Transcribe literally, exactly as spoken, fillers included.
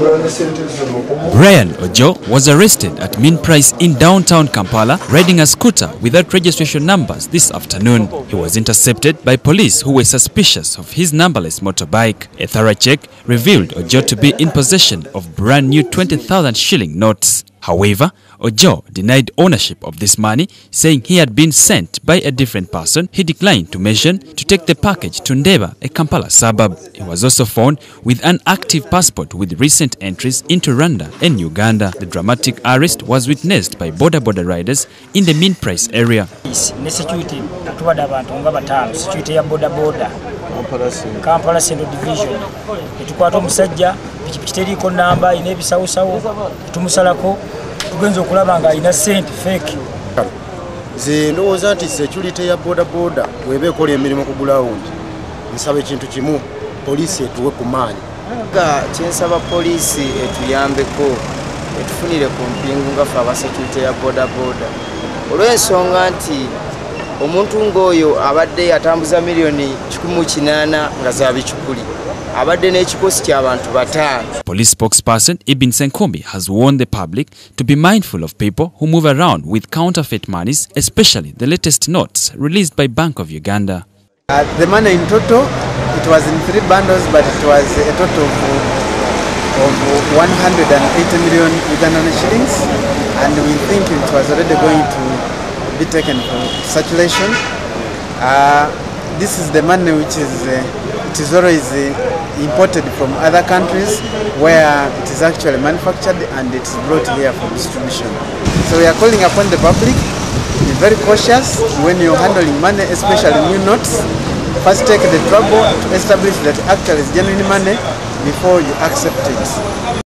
Brian Ojo was arrested at Min Price in downtown Kampala riding a scooter without registration numbers this afternoon. He was intercepted by police who were suspicious of his numberless motorbike. A thorough check revealed Ojo to be in possession of brand new twenty thousand shilling notes. However, Ojo denied ownership of this money, saying he had been sent by a different person he declined to mention to take the package to Ndeba, a Kampala suburb. He was also found with an active passport with recent entries into Rwanda and Uganda. The dramatic arrest was witnessed by border border riders in the Min Price area. Security ya border border Kampala Central Division etukwata omusajja pikipiki ko namba ine bisawusawo tumusalako tugenzo okulaba nga ina sente fake. Ze ndowooza nti security ya border border webe ekola emirimu ku ground nsaba ekintu kimu poliisi etuwe ku maanyi. Nga kyensaba poliisi etuyambeko etufunire ku mpingu nga ffe aba security ya border border olw'ensonga nti omuntu ng'oyo abadde atambuza miliyoni kikumi kinaana nga za bicukuli abadde n'ekikosi ky'abantu bataano. Police spokesperson Ibn Senkombi has warned the public to be mindful of people who move around with counterfeit monies, especially the latest notes released by Bank of Uganda. Uh, the money in total, it was in three bundles, but it was a total of, of one hundred eighty million Ugandan shillings, and we think it was already going to be taken from circulation. Uh, this is the money which is uh, it is always uh, imported from other countries where it is actually manufactured and it is brought here for distribution. So we are calling upon the public to be very cautious when you're handling money, especially new notes. First take the trouble to establish that actually is genuine money before you accept it.